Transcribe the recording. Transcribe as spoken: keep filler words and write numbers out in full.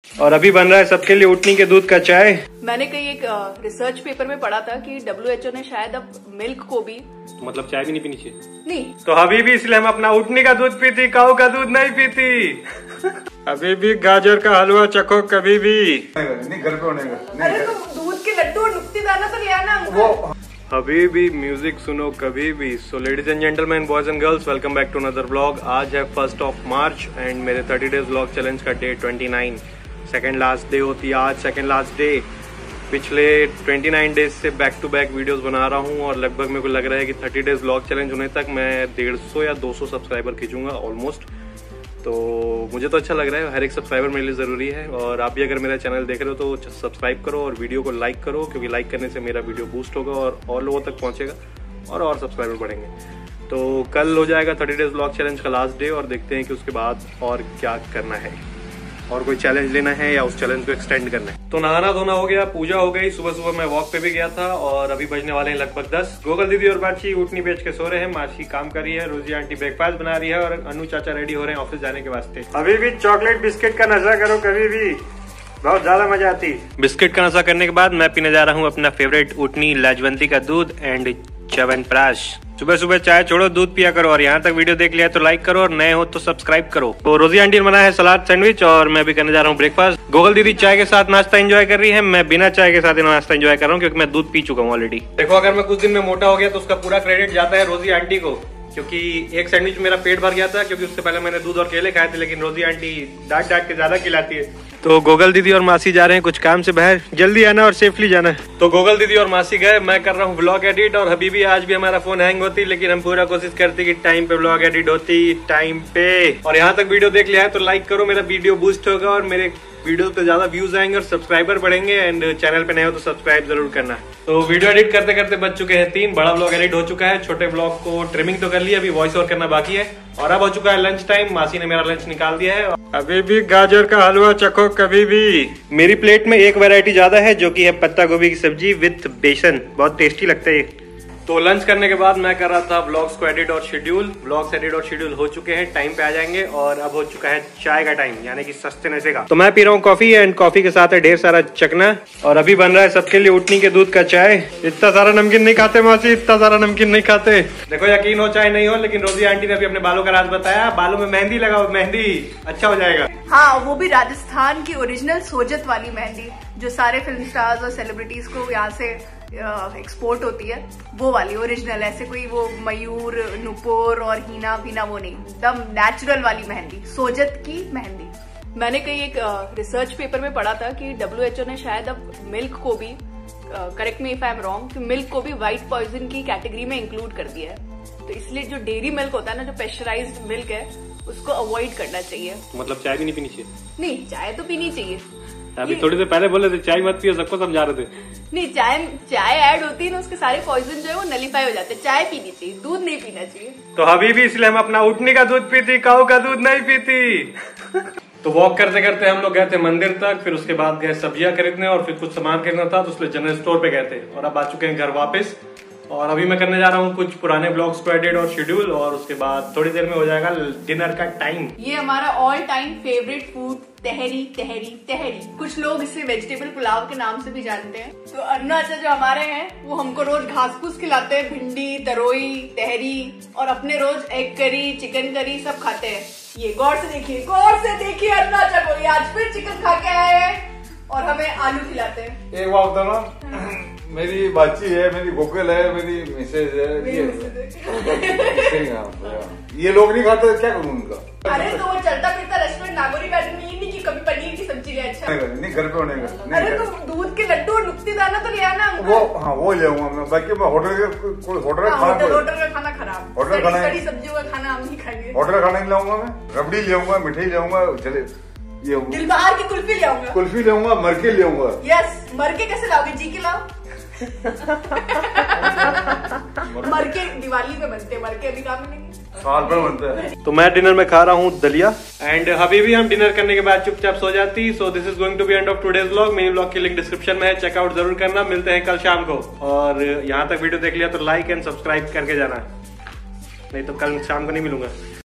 और अभी बन रहा है सबके लिए ऊँटनी के दूध का चाय। मैंने कहीं एक रिसर्च पेपर में पढ़ा था कि डब्ल्यू एच ओ ने शायद अब मिल्क को भी, मतलब चाय भी नहीं पीनी चाहिए। नहीं तो अभी भी इसलिए हम अपना ऊँटनी का दूध पीती, काऊ का दूध नहीं पीती। अभी भी गाजर का हलवा चखो कभी भी। नहीं घर पे होने का। अरे तो दूध के लड्डू और नुक्ती दाना तो ले आना वो। अभी भी म्यूजिक सुनो कभी भी। So ladies and gentlemen, boys and girls, welcome back to another vlog. आज है फर्स्ट ऑफ मार्च एंड मेरे थर्टी डेज व्लॉग चैलेंज का day twenty nine. Second last day होती है आज, सेकेंड लास्ट डे। पिछले ट्वेंटी नाइन डेज से back to back videos बना रहा हूँ और लगभग मेरे को लग रहा है कि थर्टी डेज व्लॉग चैलेंज होने तक मैं डेढ़ सौ या दो सौ सब्सक्राइबर खींचूंगा ऑलमोस्ट। तो मुझे तो अच्छा लग रहा है, हर एक सब्सक्राइबर मेरे लिए ज़रूरी है। और आप भी अगर मेरा चैनल देख रहे हो तो सब्सक्राइब करो और वीडियो को लाइक करो, क्योंकि लाइक करने से मेरा वीडियो बूस्ट होगा और और लोगों तक पहुंचेगा और और सब्सक्राइबर बढ़ेंगे। तो कल हो जाएगा थर्टी डेज व्लॉग चैलेंज का लास्ट डे और देखते हैं कि उसके बाद और क्या करना है, और कोई चैलेंज लेना है या उस चैलेंज को एक्सटेंड करना है। तो नहाना धोना हो गया, पूजा हो गई, सुबह सुबह मैं वॉक पे भी गया था और अभी बजने वाले हैं लगभग दस। गोगल दीदी और बाची ऊँटनी बेच के सो रहे हैं, मासी काम कर रही है, रोजी आंटी ब्रेकफास्ट बना रही है और अनु चाचा रेडी हो रहे हैं ऑफिस जाने के वास्ते। अभी भी चॉकलेट बिस्किट का नशा करो कभी भी, बहुत ज्यादा मजा आती। बिस्किट का नशा करने के बाद मैं पीने जा रहा हूँ अपना फेवरेट ऊँटनी लाजवंती का दूध एंड च्यवनप्राश। सुबह सुबह चाय छोड़ो, दूध पिया करो। और यहाँ तक वीडियो देख लिया तो लाइक करो और नए हो तो सब्सक्राइब करो। तो रोजी आंटी ने बनाया है सलाद सैंडविच और मैं भी करने जा रहा हूँ ब्रेकफास्ट। गोगल दीदी चाय के साथ नाश्ता एंजॉय कर रही है, मैं बिना चाय के साथ ही नाश्ता एंजॉय कर रहा हूँ क्योंकि मैं दूध पी चुका हूँ ऑलरेडी। देखो, अगर मैं कुछ दिन में मोटा हो गया तो उसका पूरा क्रेडिट जाता है रोजी आंटी को, क्योंकि एक सैंडविच मेरा पेट भर गया था क्योंकि उससे पहले मैंने दूध और केले खाए थे, लेकिन रोजी आंटी डांट डांट के ज्यादा खिलाती है। तो गोगल दीदी और मासी जा रहे हैं कुछ काम से बाहर, जल्दी आना और सेफली जाना। तो गोगल दीदी और मासी गए, मैं कर रहा हूँ व्लॉग एडिट। और अभी भी आज भी हमारा फोन हैंग होती, लेकिन हम पूरा कोशिश करते कि टाइम पे व्लॉग एडिट होती, टाइम पे। और यहाँ तक वीडियो देख लिया है तो लाइक करो, मेरा वीडियो बूस्ट होगा और मेरे वीडियो पे ज्यादा व्यूज आएंगे और सब्सक्राइबर बढ़ेंगे। एंड चैनल पे नए हो तो सब्सक्राइब जरूर करना। तो वीडियो एडिट करते करते बज चुके हैं तीन, बड़ा व्लॉग एडिट हो चुका है, छोटे व्लॉग को ट्रिमिंग तो कर लिया, अभी वॉइस ओवर करना बाकी है। और अब हो चुका है लंच टाइम, मासी ने मेरा लंच निकाल दिया है। अभी भी गाजर का हलवा चखो कभी भी। मेरी प्लेट में एक वैरायटी ज्यादा है जो कि है पत्ता गोभी की सब्जी विथ बेसन, बहुत टेस्टी लगता है। तो लंच करने के बाद मैं कर रहा था व्लॉग्स को एडिट और शेड्यूल। व्लॉग्स एडिट और शेड्यूल हो चुके हैं, टाइम पे आ जाएंगे और अब हो चुका है चाय का टाइम, यानी कि सस्ते नशे का। तो मैं पी रहा हूँ कॉफी एंड कॉफी के साथ है ढेर सारा चकना। और अभी बन रहा है सबके लिए ऊँटनी के दूध का चाय। इतना सारा नमकीन नहीं खाते मासी, इतना सारा नमकीन नहीं खाते। देखो, यकीन हो चाहे नहीं हो, लेकिन रोजी आंटी ने अभी अपने बालों का राज बताया। बालों में मेहंदी लगाओ, मेहंदी अच्छा हो जाएगा। हाँ, वो भी राजस्थान की ओरिजिनल सोजत वाली मेहंदी, जो सारे फिल्म स्टार्स और सेलिब्रिटीज को यहाँ से एक्सपोर्ट होती है, वो वाली ओरिजिनल। ऐसे कोई वो मयूर, नुपुर और हीना फीना वो नहीं, एकदम नेचुरल वाली मेहंदी, सोजत की मेहंदी। मैंने कहीं एक रिसर्च पेपर में पढ़ा था कि डब्ल्यू एच ओ ने शायद अब मिल्क को भी, correct me if I am wrong, कि मिल्क को भी व्हाइट पॉइजन की कैटेगरी में इंक्लूड कर दिया है। तो इसलिए जो डेयरी मिल्क होता है ना, जो प्रेशराइज्ड मिल्क है, उसको अवॉइड करना चाहिए। मतलब चाय भी नहीं पीनी चाहिए? नहीं, चाय तो पीनी चाहिए। अभी थोड़ी देर पहले बोले थे चाय मत पियो, सबको समझा रहे थे। नहीं, चाय चाय ऐड होती है ना, उसके सारे पॉइजन जो है वो नलीफाई हो जाते हैं। चाय पीनी चाहिए, दूध नहीं पीना चाहिए। तो अभी भी इसलिए हम अपना ऊँटनी का दूध पीती, काऊ का दूध नहीं पीती। तो वॉक करते करते हम लोग गए थे मंदिर तक, फिर उसके बाद गए सब्जियां खरीदने और फिर कुछ सामान खरीदना था तो उसलिए जनरल स्टोर पे गए थे। और अब आ चुके हैं घर वापस और अभी मैं करने जा रहा हूँ कुछ पुराने ब्लॉग्स को एडिट और शेड्यूल, और उसके बाद थोड़ी देर में हो जाएगा डिनर का टाइम। ये हमारा ऑल टाइम फेवरेट फूड, तहरी तहरी तहरी। कुछ लोग इसे वेजिटेबल पुलाव के नाम से भी जानते हैं। तो अन्ना चाचा जो हमारे हैं वो हमको रोज घास फूस खिलाते हैं, भिंडी, तरोई, तहरी, और अपने रोज एग करी, चिकन करी सब खाते हैं। ये गौर से देखिए, गौर से देखिए, अन्ना चाचा को आज फिर चिकन खा के आए हैं और हमें आलू खिलाते हैं। एक बात बताओ ना, मेरी बाची है, मेरी गोकुल है, मेरी मिसेज है, ये ये लोग नहीं खाते, क्या करूँ उनका? अरे तो वो चलता फिरता रेस्टोरेंट नागौरी गार्डन में, ये नहीं कि कभी पनीर की सब्जी ले। अच्छा नहीं, घर पे होने का। अरे तो दूध के लड्डू और नुक्ती दाना तो ले आना वो। हाँ, वो ले आऊंगा मैं, बाकी मैं होटल होटल होटल होटल का खाना खराब, होटल खाना, कड़ी सब्जियों का खाना हम नहीं खाएंगे। होटल खाना नहीं लाऊंगा मैं, रबड़ी ले आऊंगा, मिठाई ले आऊंगा, चले ये दिलबहार की कुल्फी ले आऊंगा, कुल्फी ले आऊंगा, मरके ले आऊंगा। यस, मरके कैसे लाओगे? जी के लाओ। मरके दिवाली में बनते हैं, मरके अभी काम नहीं साल भर बनता है। तो मैं डिनर में खा रहा हूँ दलिया एंड अभी भी हम डिनर करने के बाद चुपचाप सो जाती। So this is going to be end of today's vlog. मेरी व्लॉग की लिंक डिस्क्रिप्शन में है, चेकआउट जरूर करना। मिलते हैं कल शाम को, और यहाँ तक वीडियो देख लिया तो लाइक एंड सब्सक्राइब करके जाना, नहीं तो कल शाम को नहीं मिलूंगा।